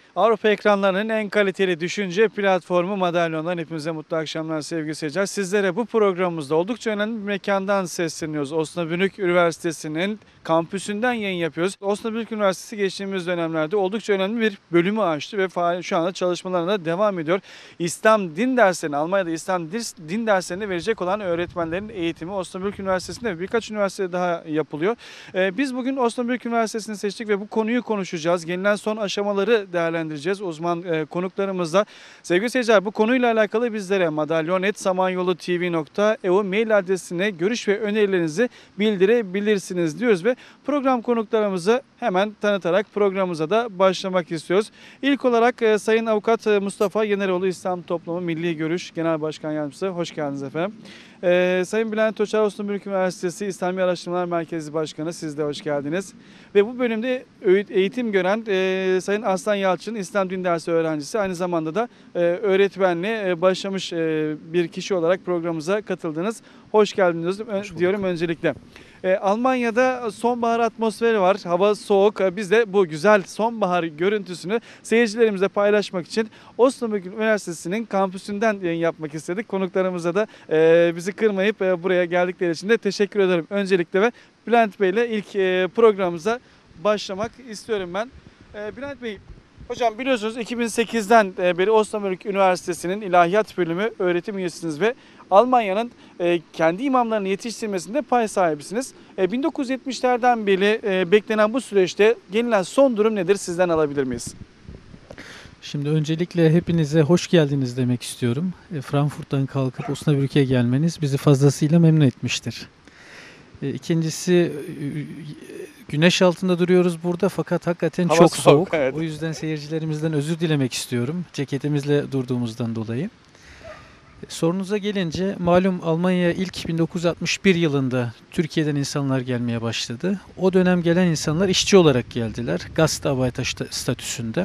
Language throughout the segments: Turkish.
Avrupa ekranlarının en kaliteli düşünce platformu Madalyon'dan hepinize mutlu akşamlar sevgili seyirciler. Sizlere bu programımızda oldukça önemli bir mekandan sesleniyoruz. Osnabrück Üniversitesi'nin kampüsünden yayın yapıyoruz. Osnabrück Üniversitesi geçtiğimiz dönemlerde oldukça önemli bir bölümü açtı ve şu anda çalışmalarına devam ediyor. İslam din derslerini, Almanya'da İslam din derslerini verecek olan öğretmenlerin eğitimi Osnabrück Üniversitesi'nde ve birkaç üniversitede daha yapılıyor. Biz bugün Osnabrück Üniversitesi'ni seçtik ve bu konuyu konuşacağız. Gelinen son aşamaları değerlendireceğiz uzman konuklarımızla. Sevgili seyirciler, bu konuyla alakalı bizlere madalyon@samanyolutv.eu mail adresine görüş ve önerilerinizi bildirebilirsiniz diyoruz ve program konuklarımızı hemen tanıtarak programımıza da başlamak istiyoruz. İlk olarak Sayın Avukat Mustafa Yeneroğlu, İslam Toplumu Milli Görüş Genel Başkan Yardımcısı. Hoş geldiniz efendim. Sayın Bülent Öçer, Osnabrück Üniversitesi İslami Araştırmalar Merkezi Başkanı, siz de hoş geldiniz. Ve bu bölümde eğitim gören Sayın Aslan Yalçın, İslam Din Dersi öğrencisi, aynı zamanda da öğretmenliğe başlamış bir kişi olarak programımıza katıldınız. Hoş geldiniz diyorum öncelikle. Almanya'da sonbahar atmosferi var. Hava soğuk. Biz de bu güzel sonbahar görüntüsünü seyircilerimizle paylaşmak için Osnabrück Üniversitesi'nin kampüsünden yayın yapmak istedik. Konuklarımıza da bizi kırmayıp buraya geldikleri için de teşekkür ederim öncelikle ve Bülent Bey ile ilk programımıza başlamak istiyorum ben. Bülent Bey, hocam biliyorsunuz 2008'den beri Osnabrück Üniversitesi'nin İlahiyat Bölümü öğretim üyesiniz ve Almanya'nın kendi imamlarını yetiştirmesinde pay sahibisiniz. 1970'lerden beri beklenen bu süreçte gelinen son durum nedir? Sizden alabilir miyiz? Şimdi öncelikle hepinize hoş geldiniz demek istiyorum. Frankfurt'tan kalkıp Osnabrück'e gelmeniz bizi fazlasıyla memnun etmiştir. İkincisi, güneş altında duruyoruz burada fakat hakikaten Hava çok soğuk. evet. O yüzden seyircilerimizden özür dilemek istiyorum ceketimizle durduğumuzdan dolayı. Sorunuza gelince malum Almanya'ya ilk 1961 yılında Türkiye'den insanlar gelmeye başladı. O dönem gelen insanlar işçi olarak geldiler. Gastarbeiter statüsünde.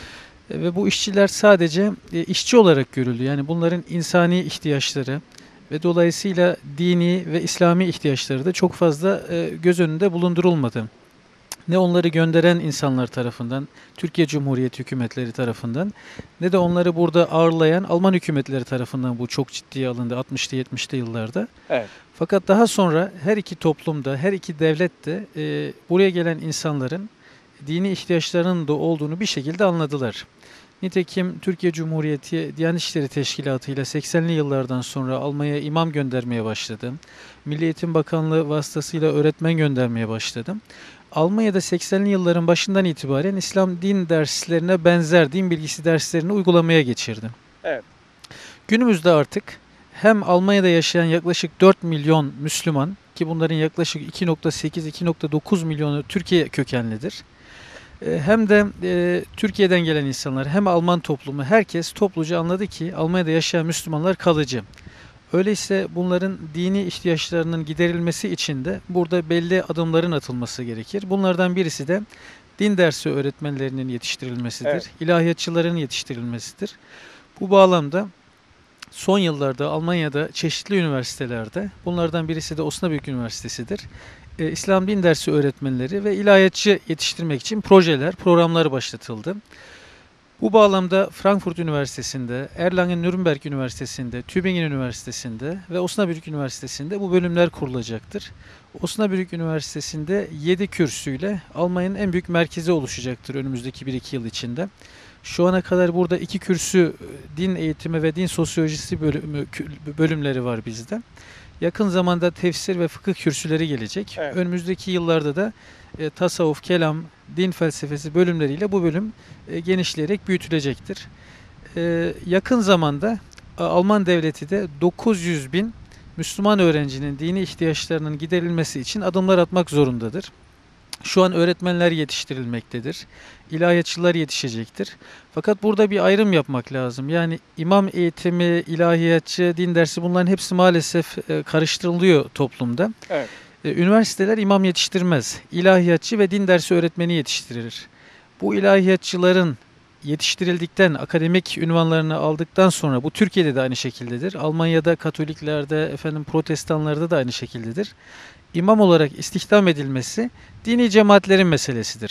Ve bu işçiler sadece işçi olarak görüldü. Yani bunların insani ihtiyaçları ve dolayısıyla dini ve İslami ihtiyaçları da çok fazla göz önünde bulundurulmadı. Ne onları gönderen insanlar tarafından, Türkiye Cumhuriyeti hükümetleri tarafından, ne de onları burada ağırlayan Alman hükümetleri tarafından bu çok ciddiye alındı 60'lı 70'li yıllarda. Evet. Fakat daha sonra her iki toplumda, her iki devlet de buraya gelen insanların dini ihtiyaçlarının da olduğunu bir şekilde anladılar. Nitekim Türkiye Cumhuriyeti Diyanet İşleri Teşkilatı ile 80'li yıllardan sonra Almanya'ya imam göndermeye başladı. Milli Eğitim Bakanlığı vasıtasıyla öğretmen göndermeye başladı. Almanya'da 80'li yılların başından itibaren İslam din derslerine benzer din bilgisi derslerini uygulamaya geçirdi. Evet. Günümüzde artık hem Almanya'da yaşayan yaklaşık 4 milyon Müslüman ki bunların yaklaşık 2,8-2,9 milyonu Türkiye kökenlidir. Hem de Türkiye'den gelen insanlar hem Alman toplumu herkes topluca anladı ki Almanya'da yaşayan Müslümanlar kalıcı. Öyleyse bunların dini ihtiyaçlarının giderilmesi için de burada belli adımların atılması gerekir. Bunlardan birisi de din dersi öğretmenlerinin yetiştirilmesidir. Evet. İlahiyatçıların yetiştirilmesidir. Bu bağlamda son yıllarda Almanya'da çeşitli üniversitelerde, bunlardan birisi de Osnabrück Üniversitesi'dir. İslam din dersi öğretmenleri ve ilahiyatçı yetiştirmek için programlar başlatıldı. Bu bağlamda Frankfurt Üniversitesi'nde, Erlangen-Nürnberg Üniversitesi'nde, Tübingen Üniversitesi'nde ve Osnabrück Üniversitesi'nde bu bölümler kurulacaktır. Osnabrück Üniversitesi'nde 7 kürsüyle Almanya'nın en büyük merkezi oluşacaktır önümüzdeki 1-2 yıl içinde. Şu ana kadar burada 2 kürsü din eğitimi ve din sosyolojisi bölümleri var bizde. Yakın zamanda tefsir ve fıkıh kürsüleri gelecek. Evet. Önümüzdeki yıllarda da tasavvuf, kelam, din felsefesi bölümleriyle bu bölüm genişleyerek büyütülecektir. Yakın zamanda Alman devleti de 900 bin Müslüman öğrencinin dini ihtiyaçlarının giderilmesi için adımlar atmak zorundadır. Şu an öğretmenler yetiştirilmektedir. İlahiyatçılar yetişecektir. Fakat burada bir ayrım yapmak lazım. Yani imam eğitimi, ilahiyatçı, din dersi bunların hepsi maalesef karıştırılıyor toplumda. Evet. Üniversiteler imam yetiştirmez. İlahiyatçı ve din dersi öğretmeni yetiştirir. Bu ilahiyatçıların yetiştirildikten, akademik ünvanlarını aldıktan sonra, bu Türkiye'de de aynı şekildedir. Almanya'da, Katoliklerde, Protestanlarda da aynı şekildedir. İmam olarak istihdam edilmesi dini cemaatlerin meselesidir.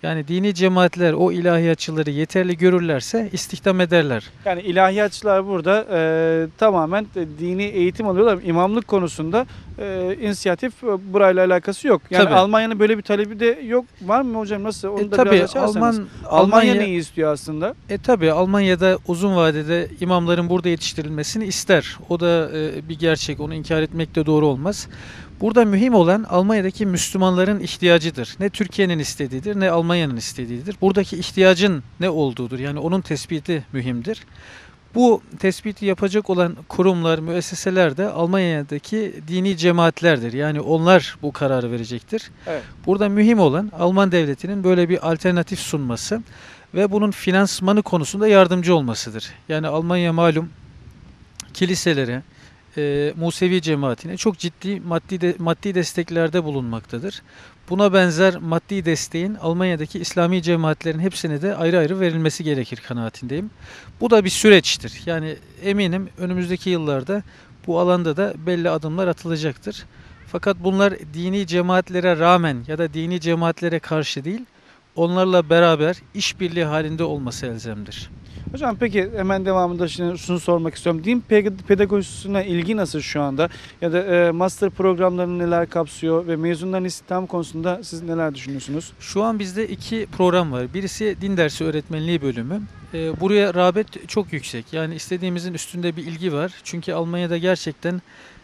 Yani dini cemaatler o ilahiyatçıları yeterli görürlerse istihdam ederler. Yani ilahiyatçılar burada tamamen dini eğitim alıyorlar. İmamlık konusunda inisiyatif burayla alakası yok. Yani Tabii. Almanya'nın böyle bir talebi de yok. Var mı hocam? Nasıl? Onu da Tabii biraz açarsanız. Almanya neyi istiyor aslında? Tabii Almanya'da uzun vadede imamların burada yetiştirilmesini ister. O da bir gerçek. Onu inkar etmek de doğru olmaz. Burada mühim olan Almanya'daki Müslümanların ihtiyacıdır. Ne Türkiye'nin istediğidir ne Almanya'nın istediğidir. Buradaki ihtiyacın ne olduğudur. Yani onun tespiti mühimdir. Bu tespiti yapacak olan kurumlar, müesseseler de Almanya'daki dini cemaatlerdir. Yani onlar bu kararı verecektir. Evet. Burada mühim olan Alman devletinin böyle bir alternatif sunması ve bunun finansmanı konusunda yardımcı olmasıdır. Yani Almanya malum kiliselere, Musevi cemaatine çok ciddi maddi desteklerde bulunmaktadır. Buna benzer maddi desteğin Almanya'daki İslami cemaatlerin hepsine de ayrı ayrı verilmesi gerekir kanaatindeyim. Bu da bir süreçtir. Yani eminim önümüzdeki yıllarda bu alanda da belli adımlar atılacaktır. Fakat bunlar dini cemaatlere rağmen ya da dini cemaatlere karşı değil, onlarla beraber işbirliği halinde olması elzemdir. Hocam peki hemen devamında şimdi şunu sormak istiyorum. Din pedagojisine ilgi nasıl şu anda? Ya da master programlarını neler kapsıyor ve mezunların istihdam konusunda siz neler düşünüyorsunuz? Şu an bizde iki program var. Birisi din dersi öğretmenliği bölümü. Buraya rağbet çok yüksek. Yani istediğimizin üstünde bir ilgi var. Çünkü Almanya'da gerçekten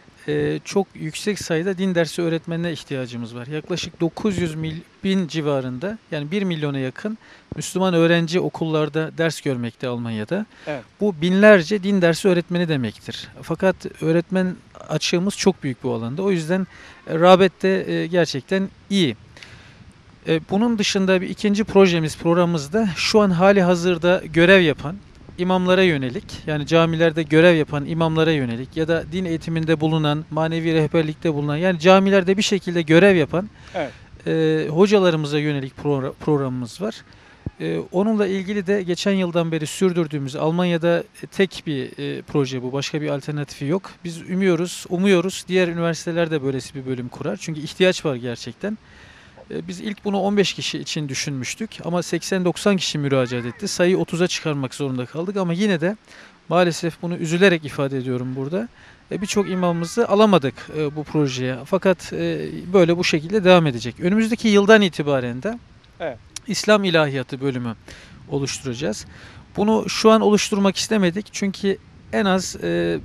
çok yüksek sayıda din dersi öğretmenine ihtiyacımız var. Yaklaşık 900 bin civarında, yani 1 milyona yakın Müslüman öğrenci okullarda ders görmekte Almanya'da. Evet. Bu binlerce din dersi öğretmeni demektir. Fakat öğretmen açığımız çok büyük bu alanda. O yüzden rağbet de gerçekten iyi. Bunun dışında bir ikinci programımız da şu an hali hazırda görev yapan imamlara yönelik, yani camilerde görev yapan imamlara yönelik ya da din eğitiminde bulunan, manevi rehberlikte bulunan, yani camilerde bir şekilde görev yapan Evet. hocalarımıza yönelik programımız var. Onunla ilgili de geçen yıldan beri sürdürdüğümüz Almanya'da tek bir proje bu. Başka bir alternatifi yok. Biz umuyoruz diğer üniversiteler de böylesi bir bölüm kurar. Çünkü ihtiyaç var gerçekten. Biz ilk bunu 15 kişi için düşünmüştük ama 80-90 kişi müracaat etti. Sayıyı 30'a çıkarmak zorunda kaldık ama yine de maalesef bunu üzülerek ifade ediyorum burada. Birçok imamımızı alamadık bu projeye. Fakat böyle bu şekilde devam edecek. Önümüzdeki yıldan itibaren de Evet. İslam İlahiyatı bölümü oluşturacağız. Bunu şu an oluşturmak istemedik çünkü en az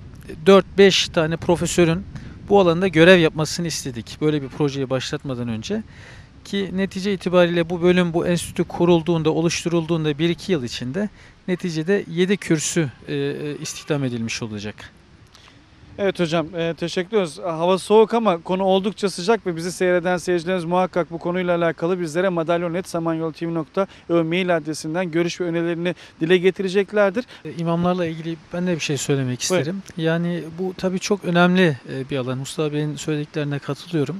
4-5 tane profesörün bu alanda görev yapmasını istedik. Böyle bir projeyi başlatmadan önce. Ki netice itibariyle bu bölüm, bu enstitü kurulduğunda, oluşturulduğunda 1-2 yıl içinde neticede 7 kürsü istihdam edilmiş olacak. Evet hocam, teşekkür ediyoruz. Hava soğuk ama konu oldukça sıcak ve bizi seyreden seyircilerimiz muhakkak bu konuyla alakalı bizlere madalyon@samanyolu.tv.io mail adresinden görüş ve önerilerini dile getireceklerdir. İmamlarla ilgili ben de bir şey söylemek isterim. Yani bu tabii çok önemli bir alan. Mustafa Bey'in söylediklerine katılıyorum.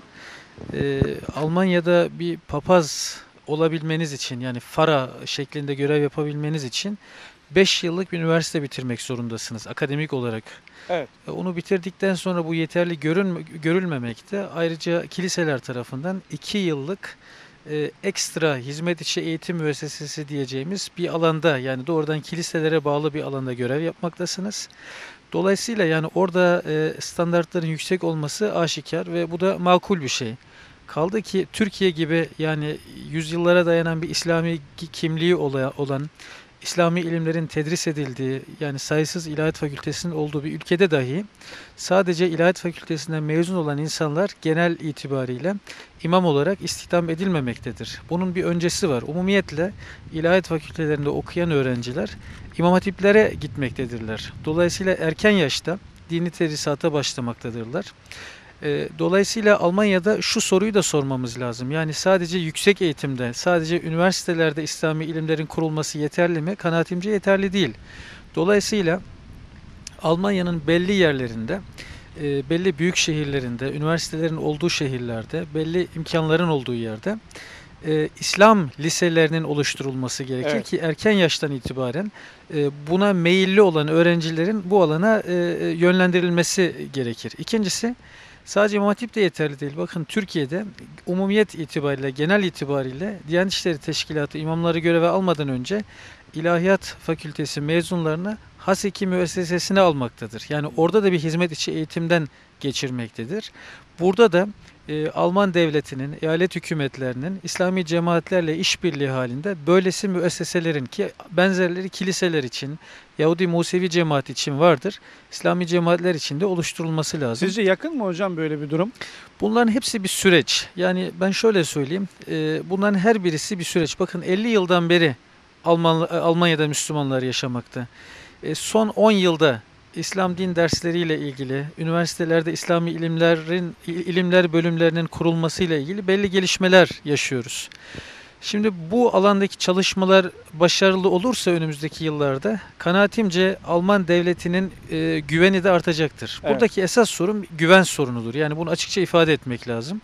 Almanya'da bir papaz olabilmeniz için, yani fara şeklinde görev yapabilmeniz için 5 yıllık bir üniversite bitirmek zorundasınız akademik olarak. Evet. Onu bitirdikten sonra bu yeterli görülmemekte. Ayrıca kiliseler tarafından 2 yıllık ekstra hizmet içi eğitim müessesesi diyeceğimiz bir alanda, yani doğrudan kiliselere bağlı bir alanda görev yapmaktasınız. Dolayısıyla yani orada standartların yüksek olması aşikar ve bu da makul bir şey. Kaldı ki Türkiye gibi, yani yüzyıllara dayanan bir İslami kimliği olan, İslami ilimlerin tedris edildiği, yani sayısız ilahiyat fakültesinin olduğu bir ülkede dahi sadece ilahiyat fakültesinden mezun olan insanlar genel itibariyle imam olarak istihdam edilmemektedir. Bunun bir öncesi var. Umumiyetle ilahiyat fakültelerinde okuyan öğrenciler imam hatiplere gitmektedirler. Dolayısıyla erken yaşta dini tedrisata başlamaktadırlar. Dolayısıyla Almanya'da şu soruyu da sormamız lazım. Yani sadece yüksek eğitimde, sadece üniversitelerde İslami ilimlerin kurulması yeterli mi? Kanaatimce yeterli değil. Dolayısıyla Almanya'nın belli yerlerinde, belli büyük şehirlerinde, üniversitelerin olduğu şehirlerde, belli imkanların olduğu yerde İslam liselerinin oluşturulması gerekir, Evet. ki erken yaştan itibaren buna meyilli olan öğrencilerin bu alana yönlendirilmesi gerekir. İkincisi, Sadece İmam Hatip de yeterli değil. Bakın Türkiye'de umumiyet itibariyle, genel itibariyle Diyanet İşleri Teşkilatı imamları göreve almadan önce İlahiyat Fakültesi mezunlarını Haseki müessesesine almaktadır. Yani orada da bir hizmet içi eğitimden geçirmektedir. Burada da Alman devletinin, eyalet hükümetlerinin İslami cemaatlerle işbirliği halinde böylesi müesseselerin ki benzerleri kiliseler için, Yahudi Musevi cemaat için vardır. İslami cemaatler için de oluşturulması lazım. Sizce yakın mı hocam böyle bir durum? Bunların hepsi bir süreç. Yani ben şöyle söyleyeyim, bunların her birisi bir süreç. Bakın 50 yıldan beri Almanya'da Müslümanlar yaşamakta. Son 10 yılda İslam din dersleriyle ilgili, üniversitelerde İslami ilimler bölümlerinin kurulmasıyla ilgili belli gelişmeler yaşıyoruz. Şimdi bu alandaki çalışmalar başarılı olursa önümüzdeki yıllarda kanaatimce Alman devletinin güveni de artacaktır. Evet. Buradaki esas sorun güven sorunudur. Yani bunu açıkça ifade etmek lazım.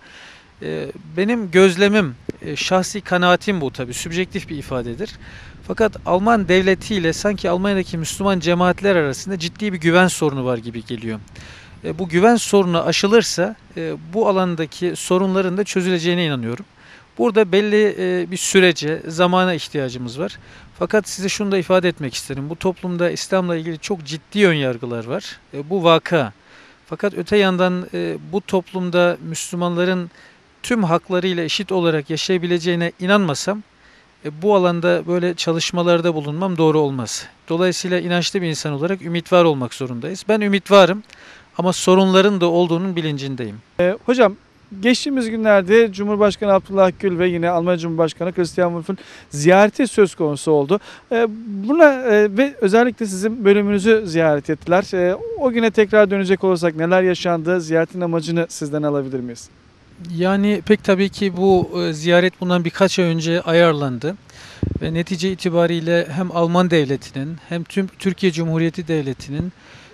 Benim gözlemim, şahsi kanaatim bu tabii, sübjektif bir ifadedir. Fakat Alman devletiyle sanki Almanya'daki Müslüman cemaatler arasında ciddi bir güven sorunu var gibi geliyor. Bu güven sorunu aşılırsa bu alandaki sorunların da çözüleceğine inanıyorum. Burada belli bir sürece, zamana ihtiyacımız var. Fakat size şunu da ifade etmek isterim. Bu toplumda İslam'la ilgili çok ciddi önyargılar var. Bu vaka. Fakat öte yandan bu toplumda Müslümanların tüm haklarıyla eşit olarak yaşayabileceğine inanmasam bu alanda böyle çalışmalarda bulunmam doğru olmaz. Dolayısıyla inançlı bir insan olarak ümit var olmak zorundayız. Ben ümit varım ama sorunların da olduğunun bilincindeyim. Hocam geçtiğimiz günlerde Cumhurbaşkanı Abdullah Gül ve yine Almanya Cumhurbaşkanı Christian Wolff'un ziyareti söz konusu oldu. Buna ve özellikle sizin bölümünüzü ziyaret ettiler. O güne tekrar dönecek olursak neler yaşandı? Ziyaretin amacını sizden alabilir miyiz? Yani pek tabii ki bu ziyaret bundan birkaç ay önce ayarlandı. Ve netice itibariyle hem Alman devletinin hem tüm Türkiye Cumhuriyeti Devleti'nin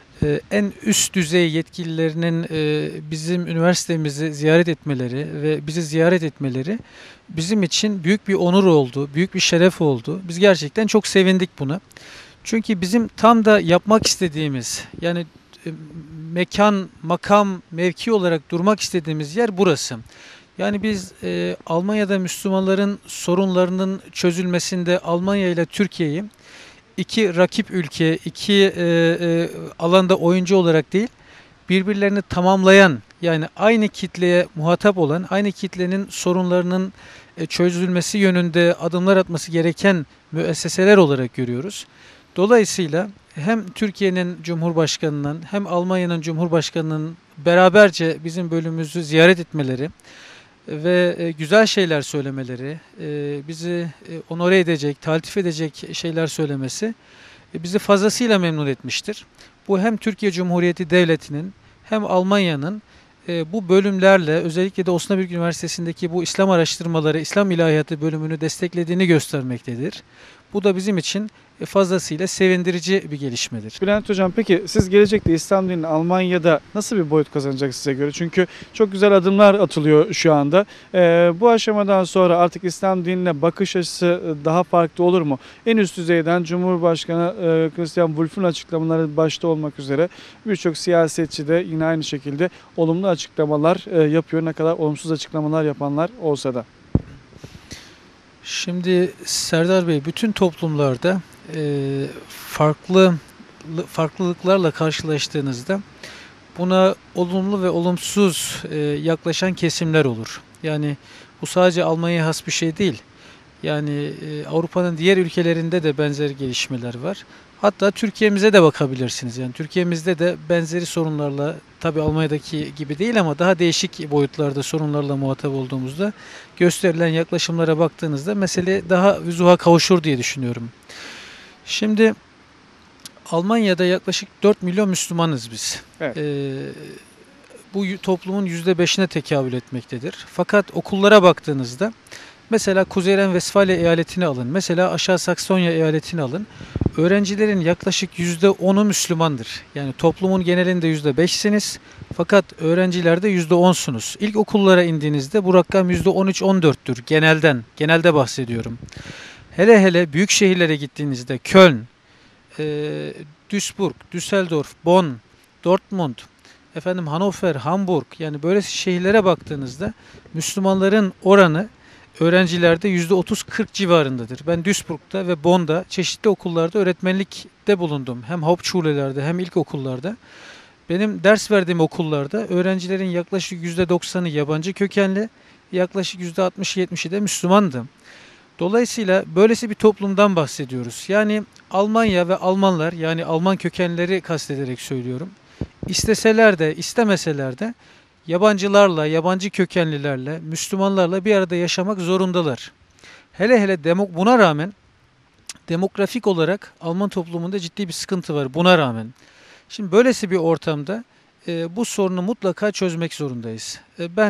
en üst düzey yetkililerinin bizim üniversitemizi ziyaret etmeleri ve bizi ziyaret etmeleri bizim için büyük bir onur oldu, büyük bir şeref oldu. Biz gerçekten çok sevindik buna. Çünkü bizim tam da yapmak istediğimiz, yani mekan, makam, mevki olarak durmak istediğimiz yer burası. Yani biz Almanya'da Müslümanların sorunlarının çözülmesinde Almanya ile Türkiye'yi iki rakip ülke, iki alanda oyuncu olarak değil, birbirlerini tamamlayan, yani aynı kitleye muhatap olan, aynı kitlenin sorunlarının çözülmesi yönünde adımlar atması gereken müesseseler olarak görüyoruz. Dolayısıyla hem Türkiye'nin Cumhurbaşkanı'nın hem Almanya'nın Cumhurbaşkanı'nın beraberce bizim bölümümüzü ziyaret etmeleri ve güzel şeyler söylemeleri, bizi onore edecek, taltif edecek şeyler söylemesi bizi fazlasıyla memnun etmiştir. Bu hem Türkiye Cumhuriyeti Devleti'nin hem Almanya'nın bu bölümlerle, özellikle de Osnabrück Üniversitesi'ndeki bu İslam araştırmaları, İslam ilahiyatı bölümünü desteklediğini göstermektedir. Bu da bizim için fazlasıyla sevindirici bir gelişmedir. Bülent Hocam, peki siz gelecekte İslam dininin Almanya'da nasıl bir boyut kazanacak size göre? Çünkü çok güzel adımlar atılıyor şu anda. Bu aşamadan sonra artık İslam dinine bakış açısı daha farklı olur mu? En üst düzeyden Cumhurbaşkanı Christian Wolff'un açıklamaları başta olmak üzere birçok siyasetçi de yine aynı şekilde olumlu açıklamalar yapıyor. Ne kadar olumsuz açıklamalar yapanlar olsa da. Şimdi Serdar Bey, bütün toplumlarda farklılıklarla karşılaştığınızda buna olumlu ve olumsuz yaklaşan kesimler olur. Yani bu sadece Almanya'ya has bir şey değil. Yani Avrupa'nın diğer ülkelerinde de benzer gelişmeler var. Hatta Türkiye'mize de bakabilirsiniz. Yani Türkiye'mizde de benzeri sorunlarla, tabii Almanya'daki gibi değil ama daha değişik boyutlarda sorunlarla muhatap olduğumuzda gösterilen yaklaşımlara baktığınızda mesele daha vüzuha kavuşur diye düşünüyorum. Şimdi Almanya'da yaklaşık 4 milyon Müslümanız biz. Evet. Bu toplumun %5'ine tekabül etmektedir. Fakat okullara baktığınızda mesela Kuzey Ren-Vesfalya eyaletini alın, mesela Aşağı Saksonya eyaletini alın. Öğrencilerin yaklaşık %10'u Müslümandır. Yani toplumun genelinde %5'siniz fakat öğrencilerde %10'sunuz. İlk okullara indiğinizde bu rakam %13-14'tür genelde bahsediyorum. Hele hele büyük şehirlere gittiğinizde Köln, Duisburg, Düsseldorf, Bonn, Dortmund, Hannover, Hamburg, yani böyle şehirlere baktığınızda Müslümanların oranı öğrencilerde %30-40 civarındadır. Ben Duisburg'da ve Bonn'da çeşitli okullarda öğretmenlikte bulundum. Hem Hauptschulelerde hem ilkokullarda. Benim ders verdiğim okullarda öğrencilerin yaklaşık %90'ı yabancı kökenli, yaklaşık %60-70'i de Müslümandı. Dolayısıyla böylesi bir toplumdan bahsediyoruz. Yani Almanya ve Almanlar, yani Alman kökenleri kastederek söylüyorum. İsteseler de istemeseler de yabancılarla, yabancı kökenlilerle, Müslümanlarla bir arada yaşamak zorundalar. Hele hele buna rağmen demografik olarak Alman toplumunda ciddi bir sıkıntı var buna rağmen. Şimdi böylesi bir ortamda bu sorunu mutlaka çözmek zorundayız.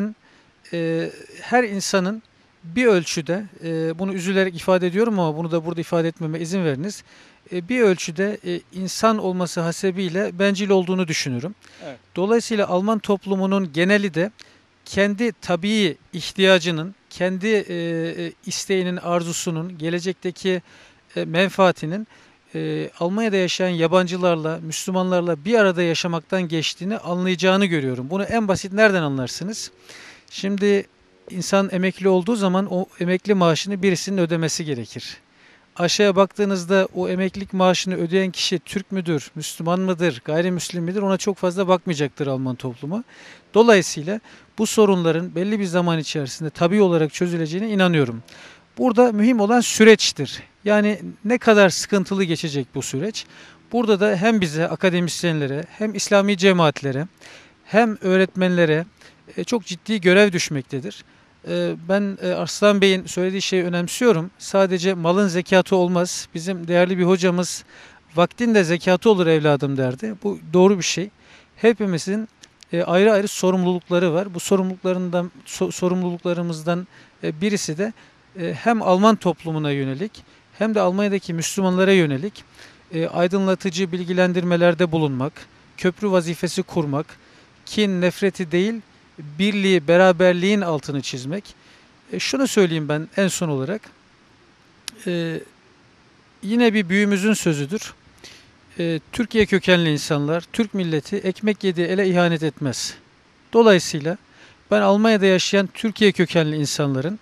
Her insanın bir ölçüde, bunu üzülerek ifade ediyorum ama bunu da burada ifade etmeme izin veriniz. Bir ölçüde insan olması hasebiyle bencil olduğunu düşünürüm. Evet. Dolayısıyla Alman toplumunun geneli de kendi tabii ihtiyacının, kendi isteğinin, arzusunun, gelecekteki menfaatinin Almanya'da yaşayan yabancılarla, Müslümanlarla bir arada yaşamaktan geçtiğini anlayacağını görüyorum. Bunu en basit nereden anlarsınız? Şimdi insan emekli olduğu zaman o emekli maaşını birisinin ödemesi gerekir. Aşağıya baktığınızda o emeklilik maaşını ödeyen kişi Türk müdür, Müslüman mıdır, gayrimüslim midir, ona çok fazla bakmayacaktır Alman toplumu. Dolayısıyla bu sorunların belli bir zaman içerisinde tabii olarak çözüleceğine inanıyorum. Burada mühim olan süreçtir. Yani ne kadar sıkıntılı geçecek bu süreç. Burada da hem bize, akademisyenlere, hem İslami cemaatlere, hem öğretmenlere çok ciddi görev düşmektedir. Ben Arslan Bey'in söylediği şeyi önemsiyorum. Sadece malın zekatı olmaz. Bizim değerli bir hocamız vaktin de zekatı olur evladım derdi. Bu doğru bir şey. Hepimizin ayrı ayrı sorumlulukları var. Bu sorumluluklarımızdan birisi de hem Alman toplumuna yönelik hem de Almanya'daki Müslümanlara yönelik aydınlatıcı bilgilendirmelerde bulunmak, köprü vazifesi kurmak, kin, nefreti değil, birliği, beraberliğin altını çizmek. Şunu söyleyeyim ben en son olarak. Yine bir büyüğümüzün sözüdür. Türkiye kökenli insanlar, Türk milleti ekmek yediği ele ihanet etmez. Dolayısıyla ben Almanya'da yaşayan Türkiye kökenli insanların,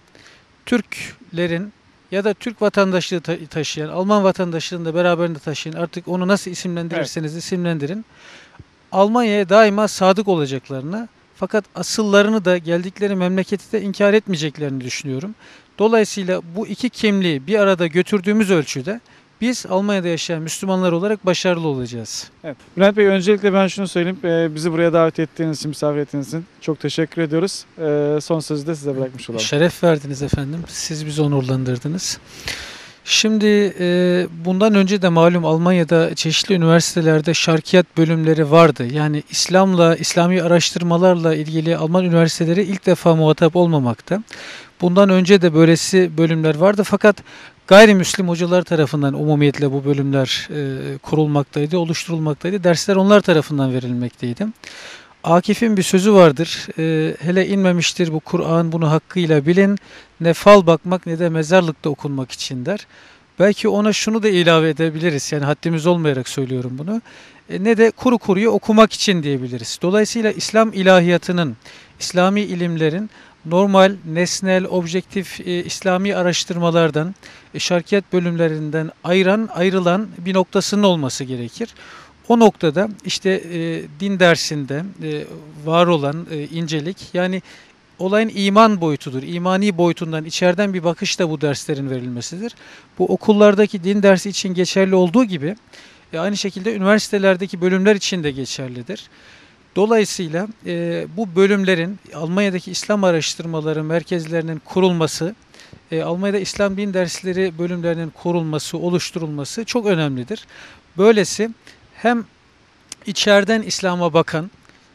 Türklerin ya da Türk vatandaşlığı taşıyan, Alman vatandaşlığını da beraberinde taşıyan, artık onu nasıl isimlendirirseniz isimlendirin, Almanya'ya daima sadık olacaklarını, fakat asıllarını da geldikleri memleketi de inkar etmeyeceklerini düşünüyorum. Dolayısıyla bu iki kimliği bir arada götürdüğümüz ölçüde biz Almanya'da yaşayan Müslümanlar olarak başarılı olacağız. Evet. Bülent Bey, öncelikle ben şunu söyleyeyim. Bizi buraya davet ettiğiniz için, misafir ettiğiniz için çok teşekkür ediyoruz. Son sözü de size bırakmış olalım. Şeref verdiniz efendim. Siz bizi onurlandırdınız. Şimdi bundan önce de malum Almanya'da çeşitli üniversitelerde şarkiyat bölümleri vardı. Yani İslami araştırmalarla ilgili Alman üniversiteleri ilk defa muhatap olmamakta. Bundan önce de böylesi bölümler vardı, fakat gayrimüslim hocalar tarafından umumiyetle bu bölümler kurulmaktaydı, oluşturulmaktaydı. Dersler onlar tarafından verilmekteydi. Akif'in bir sözü vardır. Hele inmemiştir bu Kur'an, bunu hakkıyla bilin. Ne fal bakmak ne de mezarlıkta okunmak için der. Belki ona şunu da ilave edebiliriz. Yani haddimiz olmayarak söylüyorum bunu. Ne de kuru kuruya okumak için diyebiliriz. Dolayısıyla İslam ilahiyatının, İslami ilimlerin normal, nesnel, objektif İslami araştırmalardan, şarkiyat bölümlerinden ayrılan bir noktasının olması gerekir. O noktada işte din dersinde var olan incelik, yani olayın iman boyutudur. İmani boyutundan içeriden bir bakışla bu derslerin verilmesidir. Bu okullardaki din dersi için geçerli olduğu gibi aynı şekilde üniversitelerdeki bölümler için de geçerlidir. Dolayısıyla bu bölümlerin Almanya'daki İslam araştırmaları merkezlerinin kurulması, Almanya'da İslam din dersleri bölümlerinin kurulması, oluşturulması çok önemlidir. Böylesi hem içeriden İslam'a bakan,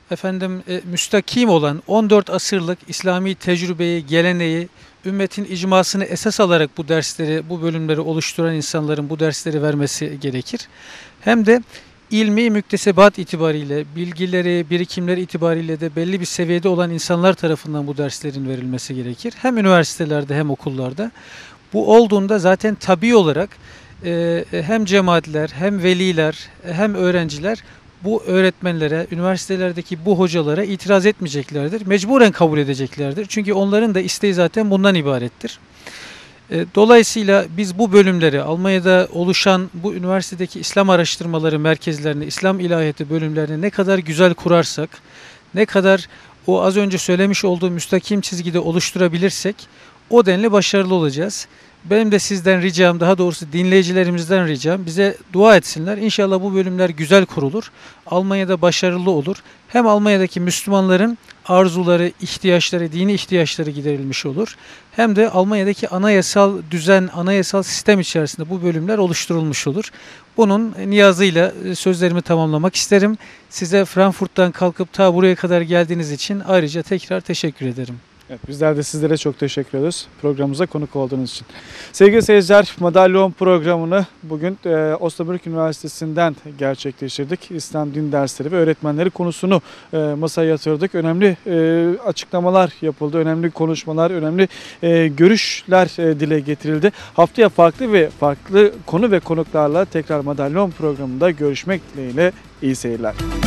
müstakim olan 14 asırlık İslami tecrübeyi, geleneği, ümmetin icmasını esas alarak bu dersleri, bu bölümleri oluşturan insanların bu dersleri vermesi gerekir. Hem de ilmi müktesebat itibariyle, bilgileri, birikimleri itibariyle de belli bir seviyede olan insanlar tarafından bu derslerin verilmesi gerekir. Hem üniversitelerde hem okullarda. Bu olduğunda zaten tabii olarak hem cemaatler, hem veliler, hem öğrenciler bu öğretmenlere, üniversitelerdeki bu hocalara itiraz etmeyeceklerdir. Mecburen kabul edeceklerdir. Çünkü onların da isteği zaten bundan ibarettir. Dolayısıyla biz bu bölümleri, Almanya'da oluşan bu üniversitedeki İslam araştırmaları merkezlerini, İslam ilahiyatı bölümlerini ne kadar güzel kurarsak, ne kadar o az önce söylemiş olduğum müstakim çizgide oluşturabilirsek o denli başarılı olacağız. Benim de sizden ricam, daha doğrusu dinleyicilerimizden ricam, bize dua etsinler. İnşallah bu bölümler güzel kurulur. Almanya'da başarılı olur. Hem Almanya'daki Müslümanların arzuları, ihtiyaçları, dini ihtiyaçları giderilmiş olur. Hem de Almanya'daki anayasal düzen, anayasal sistem içerisinde bu bölümler oluşturulmuş olur. Bunun niyazıyla sözlerimi tamamlamak isterim. Size Frankfurt'tan kalkıp ta buraya kadar geldiğiniz için ayrıca tekrar teşekkür ederim. Evet, bizler de sizlere çok teşekkür ediyoruz programımıza konuk olduğunuz için. Sevgili seyirciler, Madalyon programını bugün Osnabrück Üniversitesi'nden gerçekleştirdik. İslam din dersleri ve öğretmenleri konusunu masaya yatırdık. Önemli açıklamalar yapıldı, önemli konuşmalar, önemli görüşler dile getirildi. Haftaya farklı konu ve konuklarla tekrar Madalyon programında görüşmek dileğiyle iyi seyirler.